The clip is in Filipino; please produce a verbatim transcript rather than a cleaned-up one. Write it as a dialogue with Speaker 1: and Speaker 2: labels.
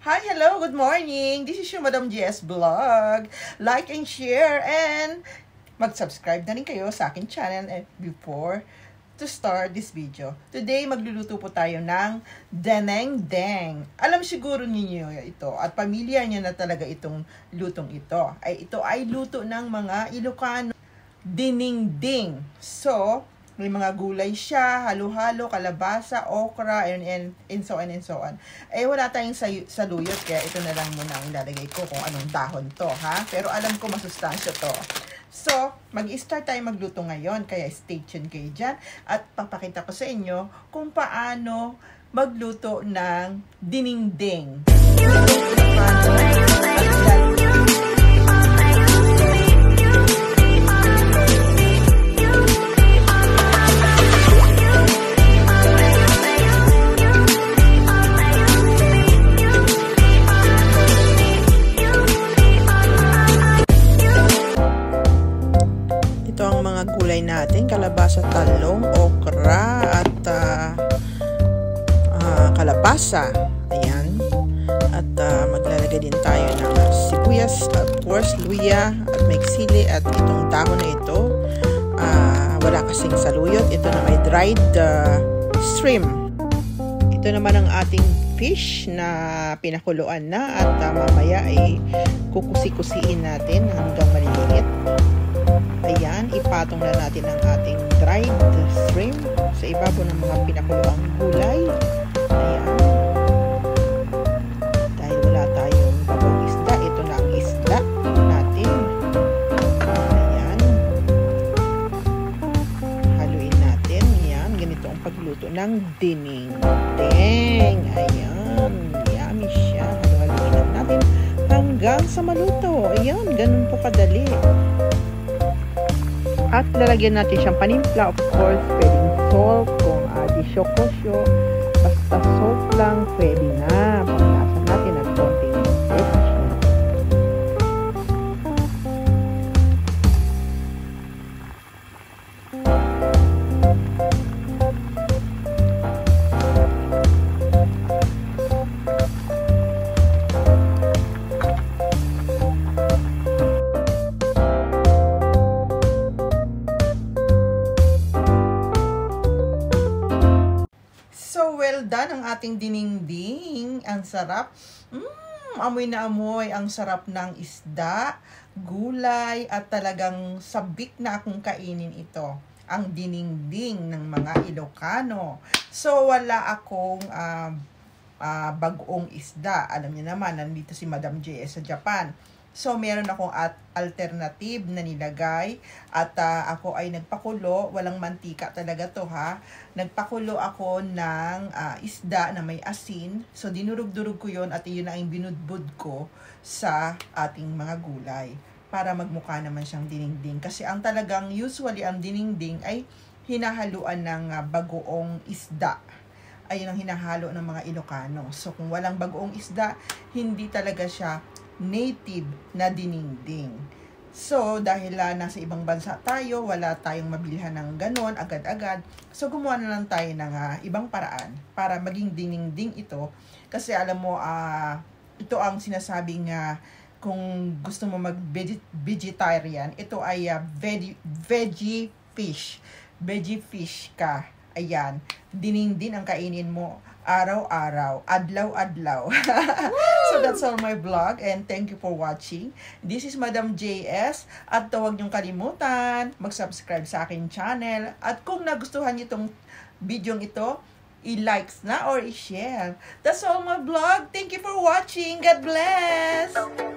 Speaker 1: Hi, hello, good morning. This is your Madam G S Vlog. Like and share and mag-subscribe na rin kayo sa akin channel before to start this video. Today, magluluto po tayo ng Dinengdeng. Alam siguro ninyo ito at pamilya niyo na talaga itong lutong ito. Ay, ito ay luto ng mga Ilocano. Dinengdeng. So, may mga gulay siya, halo-halo, kalabasa, okra, and, and, and so on and so on. Eh, wala tayong saluyot, kaya ito na lang muna ang ilalagay ko kung anong dahon to, ha? Pero alam ko masustansya to. So, mag-start tayo magluto ngayon, kaya stay tuned kayo dyan. At papakita ko sa inyo kung paano magluto ng dinengdeng. Gulay natin, kalabasa, talong, okra at uh, uh, kalabasa. Ayan. At uh, maglalagay din tayo ng sibuyas, of course, luya, at may sili, at itong dahon na ito. Uh, wala kasing saluyot. Ito na may dried uh, shrimp. Ito naman ang ating fish na pinakuluan na at uh, mamaya ay kukusi-kusiin natin hanggang maliliit. Ayan, ipatong na natin ang ating dried shrimp sa ibabaw ng mga pinakuluang gulay. Ayan. Dahil wala tayong bagong isda, ito na ang isda natin. Ayan. Haluin natin. Ayan, ganito ang pagluto ng dinengdeng. Ayan, yummy siya. Halu-haluin lang natin hanggang sa maluto. Ayan, ganun po kadali. At lalagyan natin siyang panimpla, of course, pwedeng salt, kung uh, disyo-kosyo, basta salt lang, pwede na. Panglasan natin at konting ketchup. Well done ang ating dinengdeng. Ang sarap. Mmm, amoy na amoy. Ang sarap ng isda, gulay, at talagang sabik na akong kainin ito. Ang dinengdeng ng mga Ilocano. So, wala akong uh, uh, bagong isda. Alam niyo naman, nandito si Madam J S sa Japan. So, meron akong at alternative na nilagay at uh, ako ay nagpakulo, walang mantika talaga to ha. Nagpakulo ako ng uh, isda na may asin. So, dinurog-durog ko yon at yun na ang binudbud ko sa ating mga gulay para magmukha naman siyang dinengdeng. Kasi ang talagang usually ang dinengdeng ay hinahaluan ng uh, bagoong isda. Ayun ang hinahalo ng mga Ilocano. So, kung walang bagoong isda, hindi talaga siya native na dinengdeng. So, dahil uh, nasa ibang bansa tayo, wala tayong mabilihan ng ganon, agad-agad. So, gumawa na lang tayo ng uh, ibang paraan para maging dinengdeng ito. Kasi alam mo, uh, ito ang sinasabing uh, kung gusto mo mag-vegetarian, ito ay uh, veggie, veggie fish. Veggie fish ka. Ayan. Dinengdeng ang kainin mo araw-araw, adlaw-adlaw. So that's all my vlog and thank you for watching. This is Madam J S at huwag niyong kalimutan mag-subscribe sa akin channel at kung nagustuhan niyo itong video ito, i-likes na or i-share. That's all my vlog. Thank you for watching. God bless!